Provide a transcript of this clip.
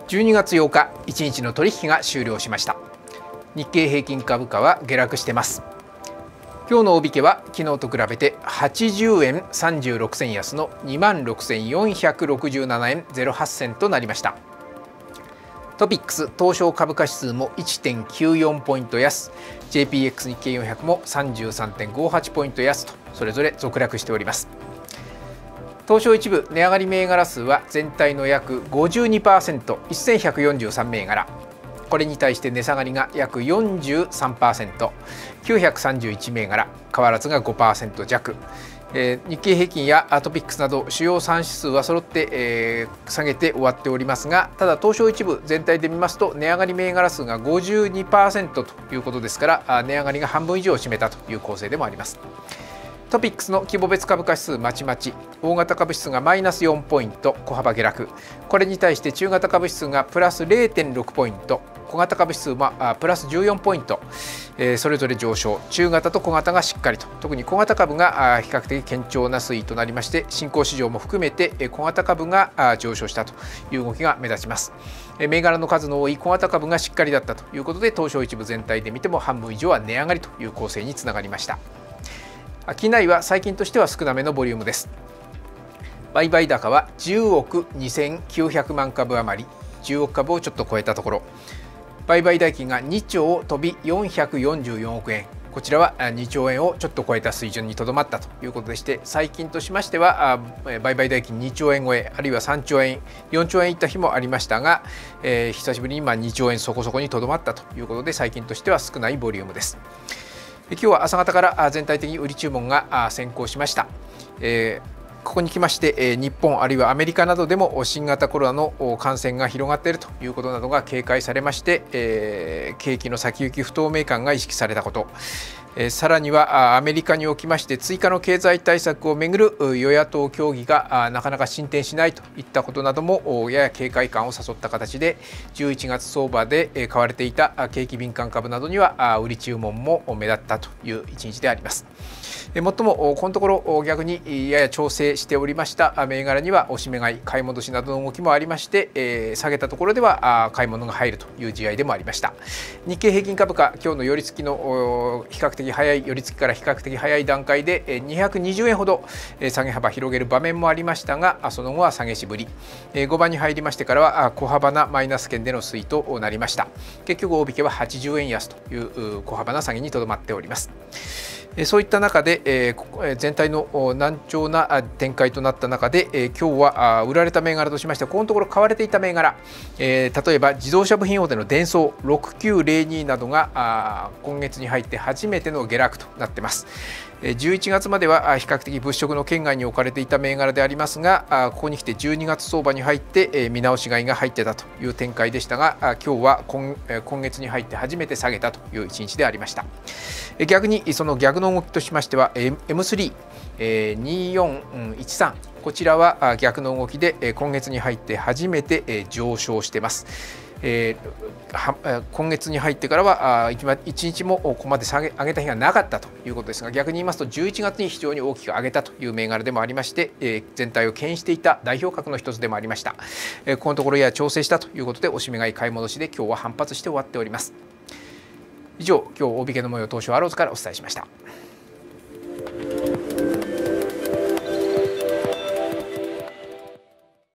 12月8日、1日の取引が終了しました。日経平均株価は下落しています。今日の大引けは昨日と比べて80円36銭安の 26,467 円08銭となりました。トピックス東証株価指数も 1.94 ポイント安、 JPX 日経400も 33.58 ポイント安とそれぞれ続落しております。東証一部値上がり銘柄数は全体の約 52%、 1143銘柄。これに対して値下がりが約 43%、 931銘柄、変わらずが 5% 弱。日経平均やトピックスなど主要3指数は揃って、下げて終わっておりますが、ただ東証一部全体で見ますと値上がり銘柄数が 52% ということですから、値上がりが半分以上を占めたという構成でもあります。トピックスの規模別株価指数まちまち、大型株指数がマイナス4ポイント小幅下落、これに対して中型株指数がプラス 0.6 ポイント、小型株指数はプラス14ポイント、それぞれ上昇。中型と小型がしっかりと、特に小型株が比較的堅調な推移となりまして、新興市場も含めて小型株が上昇したという動きが目立ちます。銘柄の数の多い小型株がしっかりだったということで、東証一部全体で見ても半分以上は値上がりという構成につながりました。商いは最近としては少なめのボリュームです。売買高は10億2900万株余り、10億株をちょっと超えたところ、売買代金が2兆飛び444億円、こちらは2兆円をちょっと超えた水準にとどまったということでして、最近としましては売買代金2兆円超え、あるいは3兆円4兆円いった日もありましたが、久しぶりに2兆円そこそこにとどまったということで、最近としては少ないボリュームです。今日は朝方から全体的に売り注文が先行しました。ここに来まして日本あるいはアメリカなどでも新型コロナの感染が広がっているということなどが警戒されまして、景気の先行き不透明感が意識されたこと、さらにはアメリカにおきまして追加の経済対策をめぐる与野党協議がなかなか進展しないといったことなどもやや警戒感を誘った形で、11月相場で買われていた景気敏感株などには売り注文も目立ったという一日であります。もっともこのところ逆にやや調整しておりました銘柄には押し目買い、買い戻しなどの動きもありまして、下げたところでは買い物が入るという試合でもありました。日経平均株価、今日の寄り付きの比較的早い寄り付きから比較的早い段階で220円ほど下げ幅広げる場面もありましたが、その後は下げしぶり、5番に入りましてからは小幅なマイナス圏での推移となりました。結局大引けは80円安という小幅な下げにとどまっております。そういった中で全体の難聴な展開となった中で、今日は売られた銘柄としましては、このところ買われていた銘柄、例えば自動車部品大手のデンソー6902などが今月に入って初めての下落となっています。11月までは比較的物色の圏外に置かれていた銘柄でありますが、ここに来て12月相場に入って見直し買いが入ってたという展開でしたが、今日は今月に入って初めて下げたという一日でありました。逆にその逆の動きとしましては M32413、こちらは逆の動きで今月に入って初めて上昇しています。今月に入ってからは1日もここまで上げた日がなかったということですが、逆に言いますと11月に非常に大きく上げたという銘柄でもありまして、全体を牽引していた代表格の一つでもありました。このところや調整したということで、押し目買い買い戻しで今日は反発して終わっております。以上、今日大引けの模様、東証アローズからお伝えしました。